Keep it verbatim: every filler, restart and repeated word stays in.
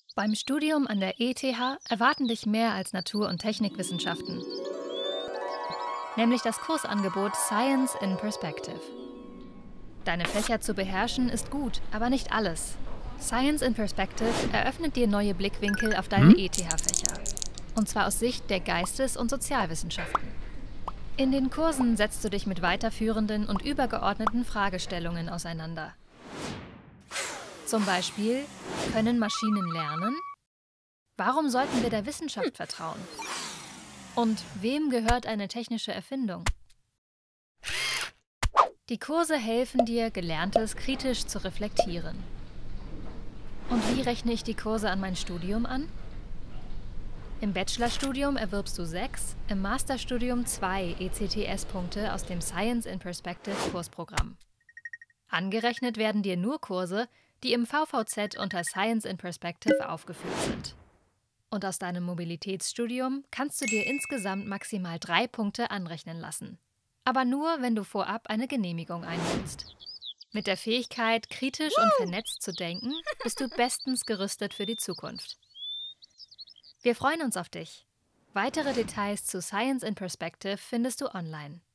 Beim Studium an der E T H erwarten dich mehr als Natur- und Technikwissenschaften, nämlich das Kursangebot Science in Perspective. Deine Fächer zu beherrschen ist gut, aber nicht alles. Science in Perspective eröffnet dir neue Blickwinkel auf deine Hm? E T H-Fächer. Und zwar aus Sicht der Geistes- und Sozialwissenschaften. In den Kursen setzt du dich mit weiterführenden und übergeordneten Fragestellungen auseinander. Zum Beispiel, können Maschinen lernen? Warum sollten wir der Wissenschaft vertrauen? Und wem gehört eine technische Erfindung? Die Kurse helfen dir, Gelerntes kritisch zu reflektieren. Und wie rechne ich die Kurse an mein Studium an? Im Bachelorstudium erwirbst du sechs, im Masterstudium zwei E C T S-Punkte aus dem Science in Perspective Kursprogramm. Angerechnet werden dir nur Kurse, die im V V Z unter Science in Perspective aufgeführt sind. Und aus deinem Mobilitätsstudium kannst du dir insgesamt maximal drei Punkte anrechnen lassen. Aber nur, wenn du vorab eine Genehmigung einholst. Mit der Fähigkeit, kritisch und vernetzt zu denken, bist du bestens gerüstet für die Zukunft. Wir freuen uns auf dich. Weitere Details zu Science in Perspective findest du online.